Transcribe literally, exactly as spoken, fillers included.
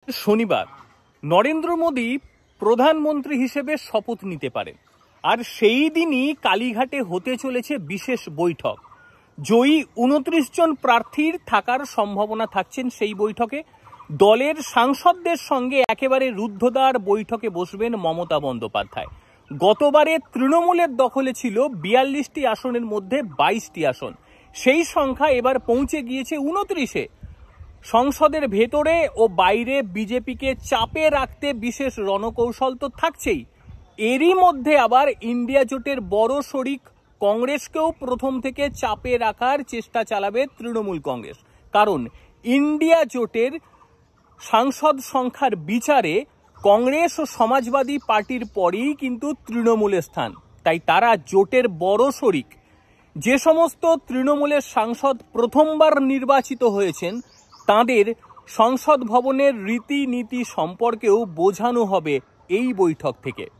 শনিবার নরেন্দ্র মোদী প্রধানমন্ত্রী হিসেবে শপথ নিতে পারেন, আর সেই দিনই কালীঘাটে হতে চলেছে বিশেষ বৈঠক। জয়ী উনত্রিশ জন প্রার্থীর থাকার সম্ভাবনা থাকছেন সেই বৈঠকে। দলের সাংসদদের সঙ্গে একেবারে রুদ্ধদ্বার বৈঠকে বসবেন মমতা বন্দ্যোপাধ্যায়। গতবারে তৃণমূলের দখলে ছিল বিয়াল্লিশটি আসনের মধ্যে বাইশটি আসন, সেই সংখ্যা এবার পৌঁছে গিয়েছে উনত্রিশে। সংসদের ভেতরে ও বাইরে বিজেপিকে চাপে রাখতে বিশেষ রণকৌশল তো থাকছেই, এরই মধ্যে আবার ইন্ডিয়া জোটের বড় শরিক কংগ্রেসকেও প্রথম থেকে চাপে রাখার চেষ্টা চালাবে তৃণমূল কংগ্রেস। কারণ ইন্ডিয়া জোটের সাংসদ সংখ্যার বিচারে কংগ্রেস ও সমাজবাদী পার্টির পরেই কিন্তু তৃণমূলের স্থান, তাই তারা জোটের বড় শরিক। যে সমস্ত তৃণমূলের সাংসদ প্রথমবার নির্বাচিত হয়েছেন তাদের সংসদ ভবনের রীতিনীতি সম্পর্কেও বোঝানো হবে এই বৈঠক থেকে।